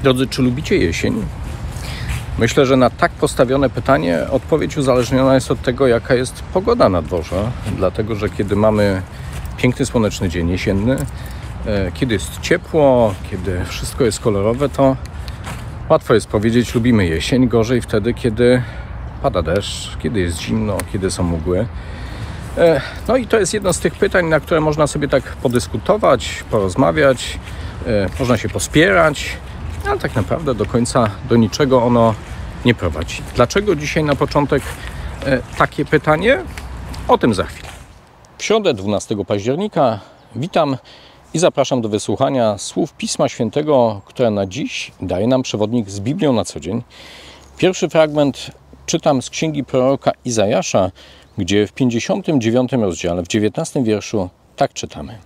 Drodzy, czy lubicie jesień? Myślę, że na tak postawione pytanie odpowiedź uzależniona jest od tego, jaka jest pogoda na dworze. Dlatego, że kiedy mamy piękny, słoneczny dzień jesienny, kiedy jest ciepło, kiedy wszystko jest kolorowe, to łatwo jest powiedzieć, lubimy jesień. Gorzej wtedy, kiedy pada deszcz, kiedy jest zimno, kiedy są mgły. No i to jest jedno z tych pytań, na które można sobie tak podyskutować, porozmawiać, można się pospierać, ale tak naprawdę do końca do niczego ono nie prowadzi. Dlaczego dzisiaj na początek takie pytanie? O tym za chwilę. W środę 12 października witam i zapraszam do wysłuchania słów Pisma Świętego, które na dziś daje nam przewodnik z Biblią na co dzień. Pierwszy fragment czytam z księgi proroka Izajasza, gdzie w 59 rozdziale, w 19 wierszu tak czytamy.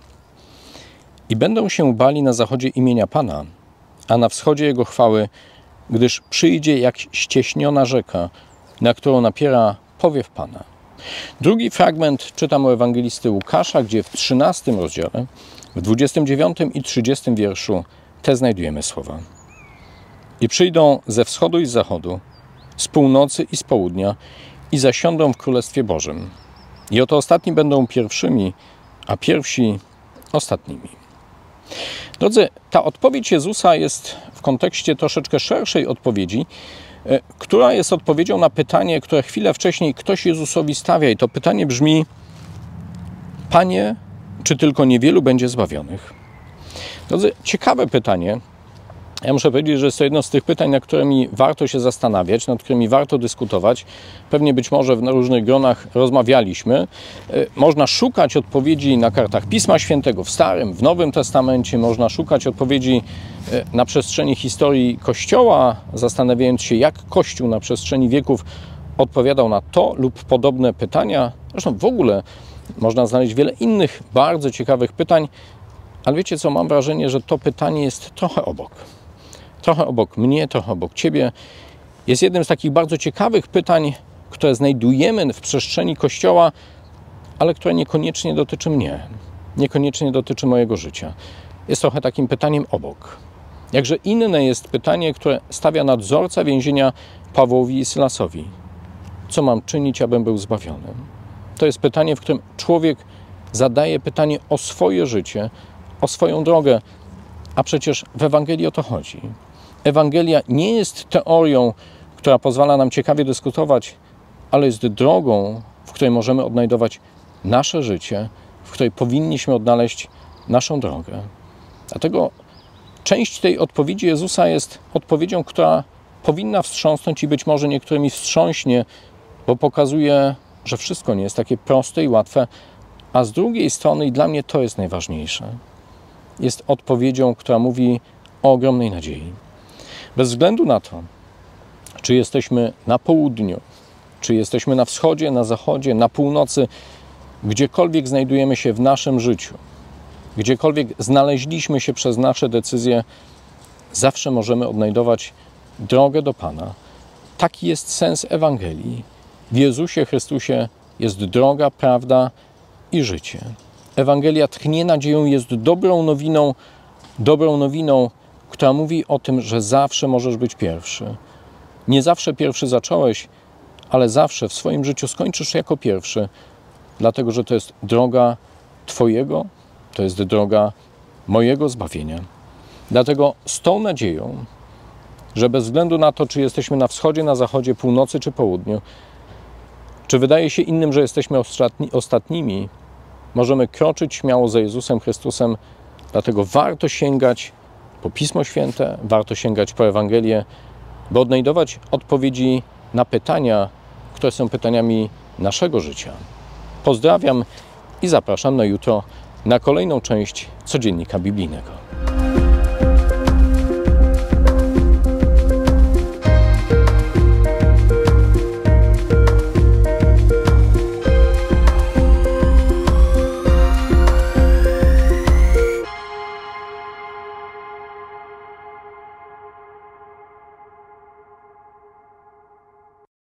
I będą się bali na zachodzie imienia Pana, a na wschodzie Jego chwały, gdyż przyjdzie jak ścieśniona rzeka, na którą napiera powiew Pana. Drugi fragment czytam o ewangelisty Łukasza, gdzie w 13 rozdziale, w 29 i 30 wierszu te znajdujemy słowa. I przyjdą ze wschodu i z zachodu, z północy i z południa i zasiądą w Królestwie Bożym. I oto ostatni będą pierwszymi, a pierwsi ostatnimi. Drodzy, ta odpowiedź Jezusa jest w kontekście troszeczkę szerszej odpowiedzi, która jest odpowiedzią na pytanie, które chwilę wcześniej ktoś Jezusowi stawia. I to pytanie brzmi: Panie, czy tylko niewielu będzie zbawionych? Drodzy, ciekawe pytanie. Ja muszę powiedzieć, że jest to jedno z tych pytań, nad którymi warto się zastanawiać, nad którymi warto dyskutować. Pewnie być może w różnych gronach rozmawialiśmy. Można szukać odpowiedzi na kartach Pisma Świętego w Starym, w Nowym Testamencie. Można szukać odpowiedzi na przestrzeni historii Kościoła, zastanawiając się, jak Kościół na przestrzeni wieków odpowiadał na to lub podobne pytania. Zresztą w ogóle można znaleźć wiele innych bardzo ciekawych pytań, ale wiecie co, mam wrażenie, że to pytanie jest trochę obok. Trochę obok mnie, trochę obok Ciebie. Jest jednym z takich bardzo ciekawych pytań, które znajdujemy w przestrzeni Kościoła, ale które niekoniecznie dotyczy mnie, niekoniecznie dotyczy mojego życia. Jest trochę takim pytaniem obok. Jakże inne jest pytanie, które stawia nadzorca więzienia Pawłowi i Sylasowi. Co mam czynić, abym był zbawiony? To jest pytanie, w którym człowiek zadaje pytanie o swoje życie, o swoją drogę, a przecież w Ewangelii o to chodzi. Ewangelia nie jest teorią, która pozwala nam ciekawie dyskutować, ale jest drogą, w której możemy odnajdować nasze życie, w której powinniśmy odnaleźć naszą drogę. Dlatego część tej odpowiedzi Jezusa jest odpowiedzią, która powinna wstrząsnąć i być może niektórymi wstrząśnie, bo pokazuje, że wszystko nie jest takie proste i łatwe, a z drugiej strony, i dla mnie to jest najważniejsze, jest odpowiedzią, która mówi o ogromnej nadziei. Bez względu na to, czy jesteśmy na południu, czy jesteśmy na wschodzie, na zachodzie, na północy, gdziekolwiek znajdujemy się w naszym życiu, gdziekolwiek znaleźliśmy się przez nasze decyzje, zawsze możemy odnajdować drogę do Pana. Taki jest sens Ewangelii. W Jezusie Chrystusie jest droga, prawda i życie. Ewangelia tchnie nadzieją, jest dobrą nowiną, która mówi o tym, że zawsze możesz być pierwszy. Nie zawsze pierwszy zacząłeś, ale zawsze w swoim życiu skończysz jako pierwszy, dlatego że to jest droga Twojego, to jest droga mojego zbawienia. Dlatego z tą nadzieją, że bez względu na to, czy jesteśmy na wschodzie, na zachodzie, północy czy południu, czy wydaje się innym, że jesteśmy ostatnimi, możemy kroczyć śmiało za Jezusem Chrystusem, dlatego warto sięgać po Pismo Święte, warto sięgać po Ewangelię, by odnajdować odpowiedzi na pytania, które są pytaniami naszego życia. Pozdrawiam i zapraszam na jutro na kolejną część Codziennika Biblijnego.